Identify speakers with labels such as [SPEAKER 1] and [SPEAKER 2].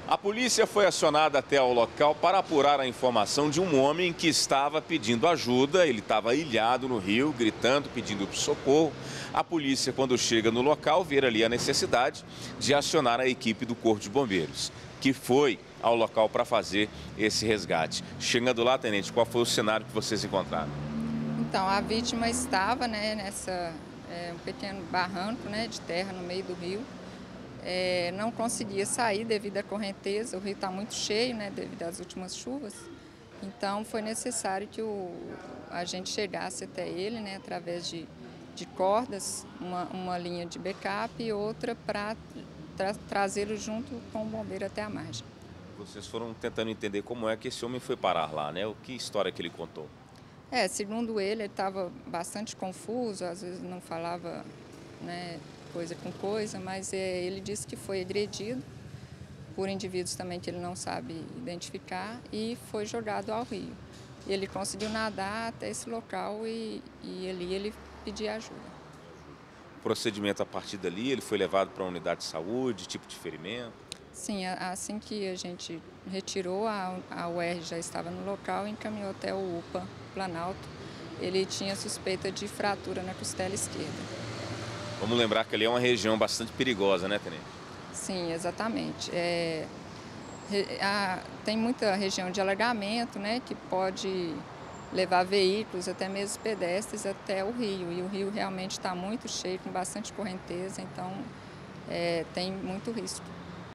[SPEAKER 1] A polícia foi acionada até ao local para apurar a informação de um homem que estava pedindo ajuda. Ele estava ilhado no rio, gritando, pedindo socorro. A polícia, quando chega no local, vê ali a necessidade de acionar a equipe do Corpo de Bombeiros, que foi ao local para fazer esse resgate. Chegando lá, tenente, qual foi o cenário que vocês encontraram?
[SPEAKER 2] Então, a vítima estava, nessa um pequeno barranco, de terra no meio do rio. Não conseguia sair devido à correnteza, o rio está muito cheio, devido às últimas chuvas. Então foi necessário que a gente chegasse até ele, através de cordas, uma linha de backup e outra para trazê-lo junto com o bombeiro até a margem.
[SPEAKER 1] Vocês foram tentando entender como é que esse homem foi parar lá, né? Que história que ele contou?
[SPEAKER 2] Segundo ele estava bastante confuso, às vezes não falava, coisa com coisa, mas ele disse que foi agredido por indivíduos também que ele não sabe identificar e foi jogado ao rio. Ele conseguiu nadar até esse local e ali ele pediu ajuda.
[SPEAKER 1] O procedimento a partir dali, ele foi levado para uma unidade de saúde, tipo de ferimento?
[SPEAKER 2] Sim, assim que a gente retirou, a UR já estava no local e encaminhou até o UPA Planalto. Ele tinha suspeita de fratura na costela esquerda.
[SPEAKER 1] Vamos lembrar que ali é uma região bastante perigosa, né, tenente?
[SPEAKER 2] Sim, exatamente. Tem muita região de alagamento, que pode levar veículos, até mesmo pedestres, até o rio. E o rio realmente está muito cheio, com bastante correnteza, então tem muito risco.